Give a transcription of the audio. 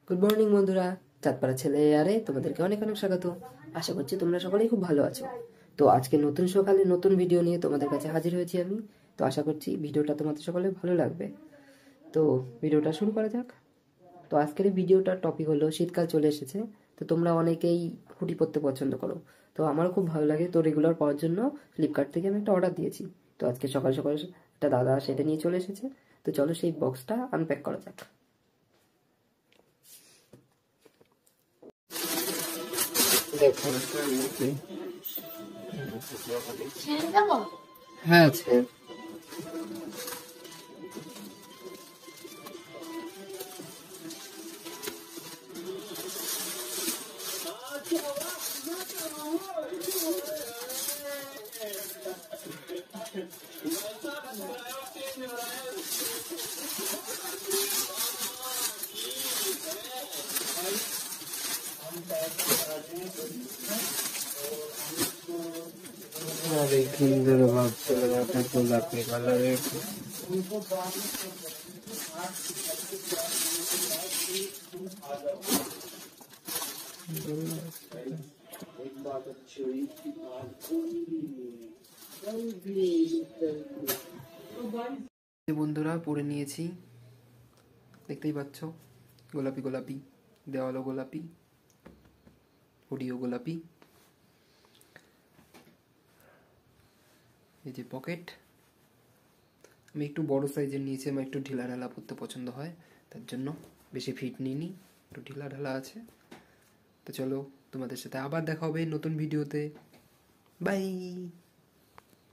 Good morning বন্ধুরা, চাঁদপাড়া ছেলে আরে তোমাদেরকে অনেক অনেক স্বাগত। আশা করছি তোমরা সকলেই খুব ভালো আছো। তো আজকে নতুন সকালে নতুন ভিডিও নিয়ে তোমাদের কাছে হাজির হয়েছি আমি। তো আশা করছি ভিডিওটা তোমাদের সকলে ভালো লাগবে। তো ভিডিওটা শুরু করা যাক। তো আজকের এই ভিডিওটার টপিক হলো শীতকাল চলে এসেছে। তো তোমরা অনেকেই হুডি পরতে পছন্দ করো, তো আমারও খুব ভালো লাগে। তো রেগুলার পাওয়ার জন্য ফ্লিপকার্ট থেকে আমি একটা অর্ডার দিয়েছি। তো আজকে সকাল সকাল একটা দাদা সেটা নিয়ে চলে এসেছে। তো চলো সেই বক্সটা আনপ্যাক করা যাক। দেখুন, হ্যাঁ আছে। अरे किंजर भाग चला जाता है गोलापी कलर है। বন্ধুরা পরে নিয়েছি, দেখতেই পাচ্ছ, গোলাপি গোলাপি, দেওয়ালও গোলাপি, হুডিও গোলাপি। এই যে পকেট, আমি একটু বড় সাইজের নিয়েছি, আমার একটু ঢিলা ঢালা পরতে পছন্দ হয়, তার জন্য বেশি ফিট নিইনি, একটু ঢিলা ঢালা আছে। তো চলো, তোমাদের সাথে আবার দেখা হবে নতুন ভিডিওতে। বাই।